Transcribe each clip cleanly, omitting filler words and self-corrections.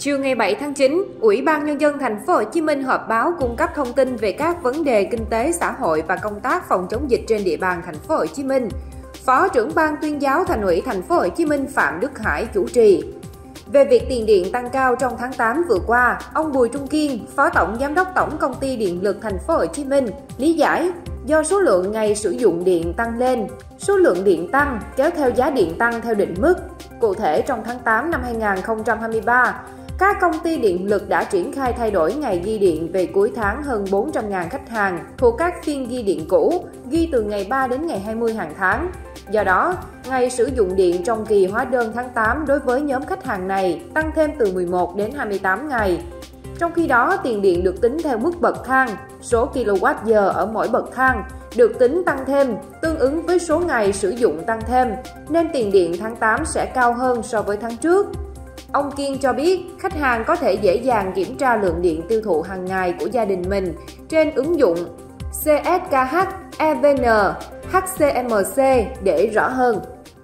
Chiều ngày 7 tháng 9, Ủy ban Nhân dân Thành phố Hồ Chí Minh họp báo cung cấp thông tin về các vấn đề kinh tế xã hội và công tác phòng chống dịch trên địa bàn Thành phố Hồ Chí Minh. Phó trưởng ban tuyên giáo Thành ủy Thành phố Hồ Chí Minh Phạm Đức Hải chủ trì. Về việc tiền điện tăng cao trong tháng 8 vừa qua, ông Bùi Trung Kiên, Phó Tổng Giám đốc Tổng Công ty Điện lực Thành phố Hồ Chí Minh, lý giải do số lượng ngày sử dụng điện tăng lên, số lượng điện tăng kéo theo giá điện tăng theo định mức. Cụ thể, trong tháng 8 năm 2023, các công ty điện lực đã triển khai thay đổi ngày ghi điện về cuối tháng hơn 400.000 khách hàng thuộc các phiên ghi điện cũ, ghi từ ngày 3 đến ngày 20 hàng tháng. Do đó, ngày sử dụng điện trong kỳ hóa đơn tháng 8 đối với nhóm khách hàng này tăng thêm từ 11 đến 28 ngày. Trong khi đó, tiền điện được tính theo mức bậc thang, số kWh ở mỗi bậc thang được tính tăng thêm, tương ứng với số ngày sử dụng tăng thêm, nên tiền điện tháng 8 sẽ cao hơn so với tháng trước. Ông Kiên cho biết, khách hàng có thể dễ dàng kiểm tra lượng điện tiêu thụ hàng ngày của gia đình mình trên ứng dụng CSKH, EVN, HCMC để rõ hơn.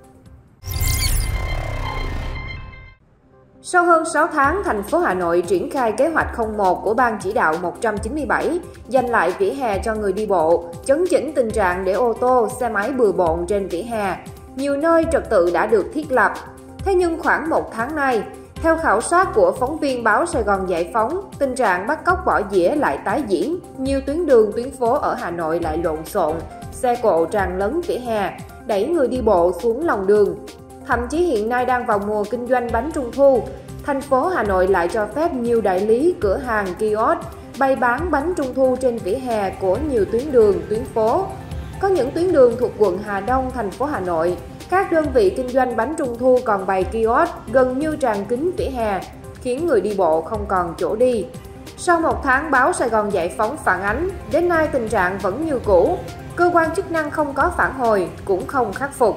Sau hơn 6 tháng, thành phố Hà Nội triển khai kế hoạch 01 của Ban chỉ đạo 197 dành lại vỉa hè cho người đi bộ, chấn chỉnh tình trạng để ô tô, xe máy bừa bộn trên vỉa hè. Nhiều nơi trật tự đã được thiết lập. Thế nhưng khoảng một tháng nay, theo khảo sát của phóng viên báo Sài Gòn Giải Phóng, tình trạng bắt cóc bỏ dĩa lại tái diễn. Nhiều tuyến đường, tuyến phố ở Hà Nội lại lộn xộn, xe cộ tràn lấn vỉa hè, đẩy người đi bộ xuống lòng đường. Thậm chí hiện nay đang vào mùa kinh doanh bánh Trung thu, thành phố Hà Nội lại cho phép nhiều đại lý, cửa hàng, kiosk bày bán bánh Trung thu trên vỉa hè của nhiều tuyến đường, tuyến phố. Có những tuyến đường thuộc quận Hà Đông, thành phố Hà Nội, các đơn vị kinh doanh bánh Trung thu còn bày kiosk gần như tràn kín vỉa hè, khiến người đi bộ không còn chỗ đi. Sau một tháng, báo Sài Gòn Giải Phóng phản ánh, đến nay tình trạng vẫn như cũ, cơ quan chức năng không có phản hồi, cũng không khắc phục.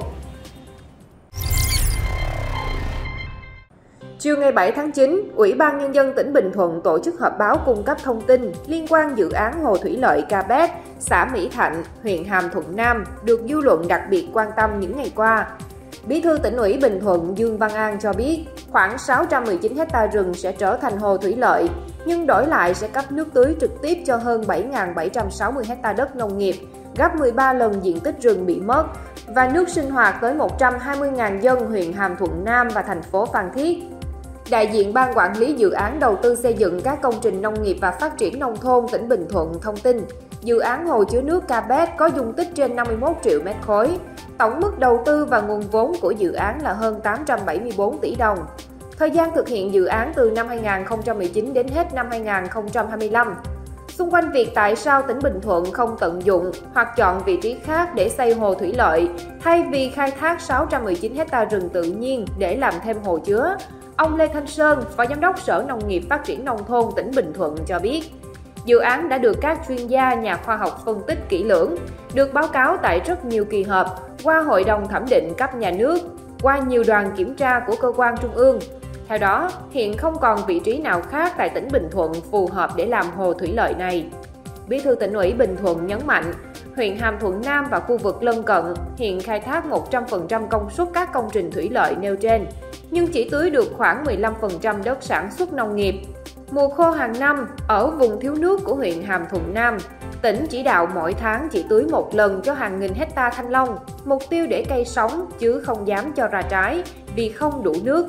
Chiều ngày 7 tháng 9, Ủy ban Nhân dân tỉnh Bình Thuận tổ chức họp báo cung cấp thông tin liên quan dự án hồ thủy lợi Ca Bét, xã Mỹ Thạnh, huyện Hàm Thuận Nam được dư luận đặc biệt quan tâm những ngày qua. Bí thư Tỉnh ủy Bình Thuận Dương Văn An cho biết, khoảng 619 ha rừng sẽ trở thành hồ thủy lợi, nhưng đổi lại sẽ cấp nước tưới trực tiếp cho hơn 7.760 ha đất nông nghiệp, gấp 13 lần diện tích rừng bị mất, và nước sinh hoạt tới 120.000 dân huyện Hàm Thuận Nam và thành phố Phan Thiết. Đại diện Ban Quản lý Dự án Đầu tư xây dựng các công trình nông nghiệp và phát triển nông thôn tỉnh Bình Thuận thông tin, dự án hồ chứa nước Ca Bét có dung tích trên 51 triệu mét khối. Tổng mức đầu tư và nguồn vốn của dự án là hơn 874 tỷ đồng. Thời gian thực hiện dự án từ năm 2019 đến hết năm 2025. Xung quanh việc tại sao tỉnh Bình Thuận không tận dụng hoặc chọn vị trí khác để xây hồ thủy lợi, thay vì khai thác 619 ha rừng tự nhiên để làm thêm hồ chứa, ông Lê Thanh Sơn, Phó Giám đốc Sở Nông nghiệp Phát triển Nông thôn tỉnh Bình Thuận cho biết, dự án đã được các chuyên gia, nhà khoa học phân tích kỹ lưỡng, được báo cáo tại rất nhiều kỳ họp, qua Hội đồng thẩm định cấp nhà nước, qua nhiều đoàn kiểm tra của cơ quan trung ương. Theo đó, hiện không còn vị trí nào khác tại tỉnh Bình Thuận phù hợp để làm hồ thủy lợi này. Bí thư Tỉnh ủy Bình Thuận nhấn mạnh, huyện Hàm Thuận Nam và khu vực lân cận hiện khai thác 100% công suất các công trình thủy lợi nêu trên, nhưng chỉ tưới được khoảng 15% đất sản xuất nông nghiệp. Mùa khô hàng năm, ở vùng thiếu nước của huyện Hàm Thuận Nam, tỉnh chỉ đạo mỗi tháng chỉ tưới một lần cho hàng nghìn hecta thanh long, mục tiêu để cây sống chứ không dám cho ra trái vì không đủ nước.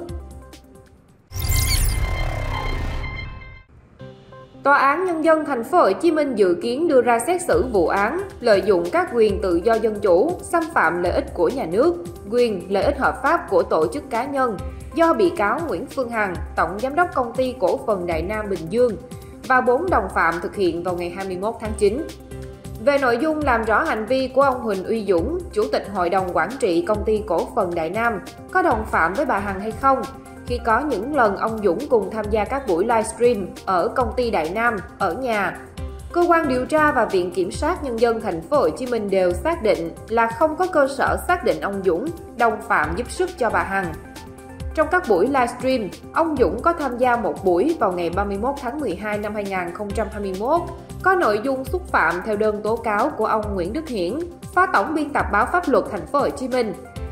Tòa án Nhân dân Thành phố Hồ Chí Minh dự kiến đưa ra xét xử vụ án lợi dụng các quyền tự do dân chủ, xâm phạm lợi ích của nhà nước, quyền lợi ích hợp pháp của tổ chức cá nhân do bị cáo Nguyễn Phương Hằng, Tổng Giám đốc Công ty Cổ phần Đại Nam Bình Dương và 4 đồng phạm thực hiện vào ngày 21 tháng 9. Về nội dung làm rõ hành vi của ông Huỳnh Uy Dũng, Chủ tịch Hội đồng Quản trị Công ty Cổ phần Đại Nam, có đồng phạm với bà Hằng hay không, khi có những lần ông Dũng cùng tham gia các buổi livestream ở công ty Đại Nam, ở nhà. Cơ quan điều tra và Viện Kiểm sát Nhân dân Thành phố Hồ Chí Minh đều xác định là không có cơ sở xác định ông Dũng đồng phạm giúp sức cho bà Hằng. Trong các buổi livestream, ông Dũng có tham gia một buổi vào ngày 31 tháng 12 năm 2021, có nội dung xúc phạm theo đơn tố cáo của ông Nguyễn Đức Hiển, Phó Tổng biên tập báo Pháp luật Thành phố Hồ Chí Minh.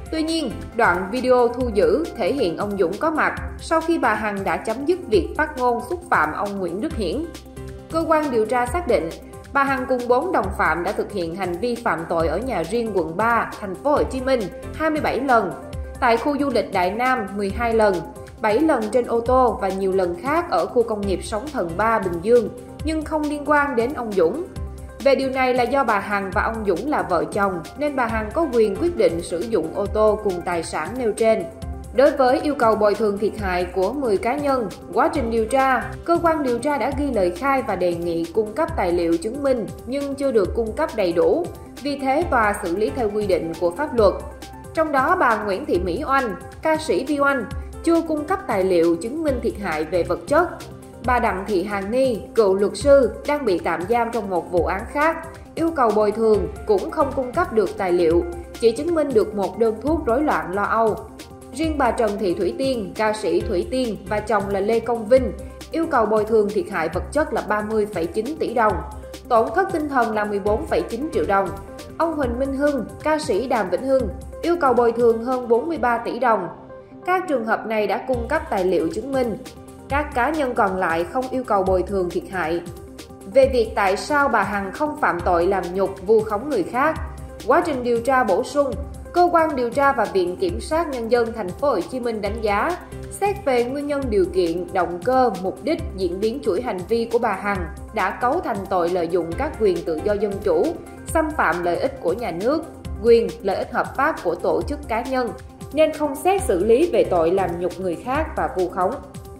Tuy nhiên, đoạn video thu giữ thể hiện ông Dũng có mặt sau khi bà Hằng đã chấm dứt việc phát ngôn xúc phạm ông Nguyễn Đức Hiển. Cơ quan điều tra xác định, bà Hằng cùng 4 đồng phạm đã thực hiện hành vi phạm tội ở nhà riêng quận 3, thành phố Hồ Chí Minh 27 lần, tại khu du lịch Đại Nam 12 lần, 7 lần trên ô tô và nhiều lần khác ở khu công nghiệp Sóng Thần 3 Bình Dương, nhưng không liên quan đến ông Dũng. Về điều này là do bà Hằng và ông Dũng là vợ chồng, nên bà Hằng có quyền quyết định sử dụng ô tô cùng tài sản nêu trên. Đối với yêu cầu bồi thường thiệt hại của 10 cá nhân, quá trình điều tra, cơ quan điều tra đã ghi lời khai và đề nghị cung cấp tài liệu chứng minh nhưng chưa được cung cấp đầy đủ, vì thế tòa xử lý theo quy định của pháp luật. Trong đó, bà Nguyễn Thị Mỹ Oanh, ca sĩ Vi Oanh, chưa cung cấp tài liệu chứng minh thiệt hại về vật chất. Bà Đặng Thị Hàn Ni, cựu luật sư, đang bị tạm giam trong một vụ án khác, yêu cầu bồi thường cũng không cung cấp được tài liệu, chỉ chứng minh được một đơn thuốc rối loạn lo âu. Riêng bà Trần Thị Thủy Tiên, ca sĩ Thủy Tiên và chồng là Lê Công Vinh, yêu cầu bồi thường thiệt hại vật chất là 30,9 tỷ đồng, tổn thất tinh thần là 14,9 triệu đồng. Ông Huỳnh Minh Hưng, ca sĩ Đàm Vĩnh Hưng, yêu cầu bồi thường hơn 43 tỷ đồng. Các trường hợp này đã cung cấp tài liệu chứng minh. Các cá nhân còn lại không yêu cầu bồi thường thiệt hại. Về việc tại sao bà Hằng không phạm tội làm nhục vu khống người khác, quá trình điều tra bổ sung, cơ quan điều tra và Viện Kiểm sát Nhân dân thành phố Hồ Chí Minh đánh giá, xét về nguyên nhân điều kiện, động cơ, mục đích, diễn biến chuỗi hành vi của bà Hằng đã cấu thành tội lợi dụng các quyền tự do dân chủ, xâm phạm lợi ích của nhà nước, quyền, lợi ích hợp pháp của tổ chức cá nhân, nên không xét xử lý về tội làm nhục người khác và vu khống.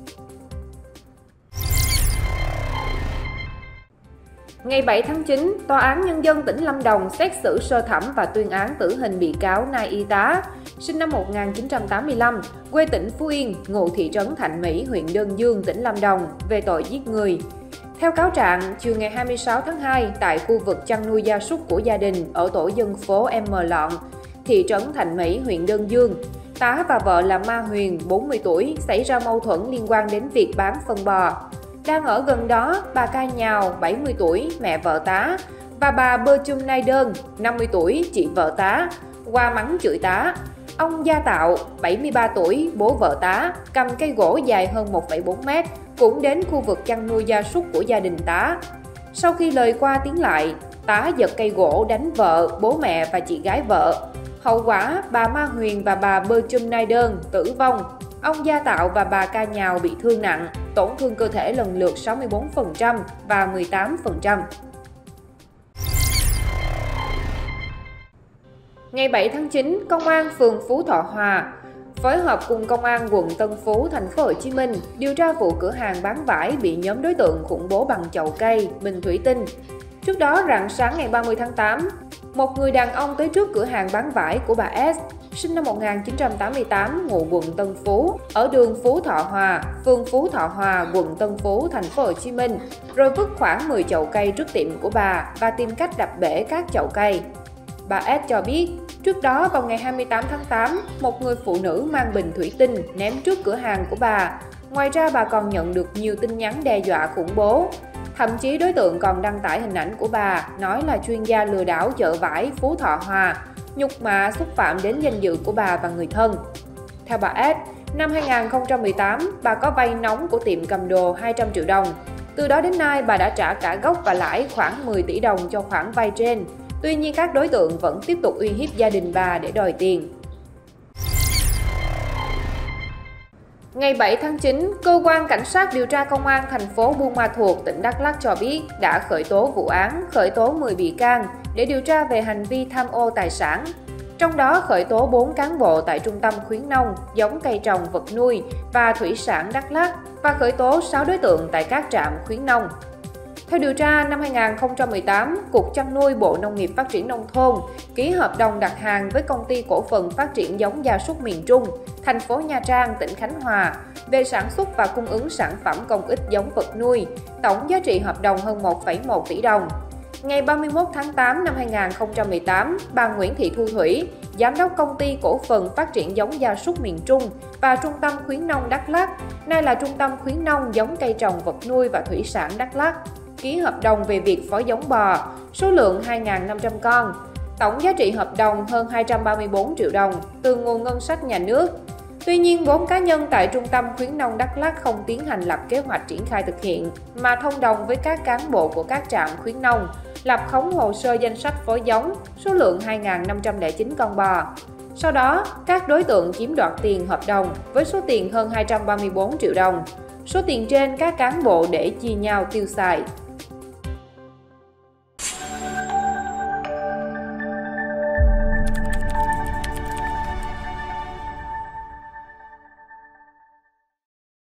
Ngày 7 tháng 9, Tòa án Nhân dân tỉnh Lâm Đồng xét xử sơ thẩm và tuyên án tử hình bị cáo Nay Y Tá, sinh năm 1985, quê tỉnh Phú Yên, ngụ thị trấn Thạnh Mỹ, huyện Đơn Dương, tỉnh Lâm Đồng, về tội giết người. Theo cáo trạng, chiều ngày 26 tháng 2, tại khu vực chăn nuôi gia súc của gia đình ở tổ dân phố M Lọn, thị trấn Thạnh Mỹ, huyện Đơn Dương, Tá và vợ là Ma Huyền, 40 tuổi, xảy ra mâu thuẫn liên quan đến việc bán phân bò. Đang ở gần đó, bà Ca Nhào, 70 tuổi, mẹ vợ Tá, và bà Bơ Chum Nai Đơn, 50 tuổi, chị vợ Tá, qua mắng chửi Tá. Ông Gia Tạo, 73 tuổi, bố vợ Tá, cầm cây gỗ dài hơn 1,4 mét, cũng đến khu vực chăn nuôi gia súc của gia đình Tá. Sau khi lời qua tiếng lại, Tá giật cây gỗ đánh vợ, bố mẹ và chị gái vợ. Hậu quả, bà Ma Huyền và bà Bơ Chum Nai Đơn tử vong. Ông Gia Tạo và bà Ca Nhào bị thương nặng, tổn thương cơ thể lần lượt 64% và 18%. Ngày 7 tháng 9, Công an phường Phú Thọ Hòa phối hợp cùng Công an quận Tân Phú, thành phố Hồ Chí Minh điều tra vụ cửa hàng bán vải bị nhóm đối tượng khủng bố bằng chậu cây, bình thủy tinh. Trước đó, rạng sáng ngày 30 tháng 8, một người đàn ông tới trước cửa hàng bán vải của bà S, sinh năm 1988, ngụ quận Tân Phú, ở đường Phú Thọ Hòa, phường Phú Thọ Hòa, quận Tân Phú, thành phố Hồ Chí Minh, rồi vứt khoảng 10 chậu cây trước tiệm của bà và tìm cách đập bể các chậu cây. Bà S cho biết, trước đó vào ngày 28 tháng 8, một người phụ nữ mang bình thủy tinh ném trước cửa hàng của bà. Ngoài ra, bà còn nhận được nhiều tin nhắn đe dọa khủng bố. Thậm chí đối tượng còn đăng tải hình ảnh của bà, nói là chuyên gia lừa đảo chợ vải Phú Thọ Hòa, nhục mạ xúc phạm đến danh dự của bà và người thân. Theo bà S, năm 2018, bà có vay nóng của tiệm cầm đồ 200 triệu đồng. Từ đó đến nay, bà đã trả cả gốc và lãi khoảng 10 tỷ đồng cho khoản vay trên. Tuy nhiên, các đối tượng vẫn tiếp tục uy hiếp gia đình bà để đòi tiền. Ngày 7 tháng 9, Cơ quan Cảnh sát điều tra Công an thành phố Buôn Ma Thuột, tỉnh Đắk Lắk cho biết đã khởi tố vụ án, khởi tố 10 bị can để điều tra về hành vi tham ô tài sản. Trong đó khởi tố 4 cán bộ tại Trung tâm khuyến nông, giống cây trồng vật nuôi và thủy sản Đắk Lắk và khởi tố 6 đối tượng tại các trạm khuyến nông. Theo điều tra, năm 2018, Cục Chăn nuôi Bộ Nông nghiệp Phát triển Nông thôn ký hợp đồng đặt hàng với Công ty Cổ phần Phát triển giống gia súc miền Trung, thành phố Nha Trang, tỉnh Khánh Hòa về sản xuất và cung ứng sản phẩm công ích giống vật nuôi, tổng giá trị hợp đồng hơn 1,1 tỷ đồng. Ngày 31 tháng 8 năm 2018, bà Nguyễn Thị Thu Thủy, Giám đốc Công ty Cổ phần Phát triển giống gia súc miền Trung và Trung tâm khuyến nông Đắk Lắk, nay là Trung tâm khuyến nông giống cây trồng vật nuôi và thủy sản Đắk Lắk, ký hợp đồng về việc phối giống bò, số lượng 2.500 con. Tổng giá trị hợp đồng hơn 234 triệu đồng từ nguồn ngân sách nhà nước. Tuy nhiên, 4 cá nhân tại Trung tâm Khuyến nông Đắk Lắk không tiến hành lập kế hoạch triển khai thực hiện, mà thông đồng với các cán bộ của các trạm khuyến nông, lập khống hồ sơ danh sách phối giống, số lượng 2.509 con bò. Sau đó, các đối tượng chiếm đoạt tiền hợp đồng với số tiền hơn 234 triệu đồng. Số tiền trên các cán bộ để chia nhau tiêu xài.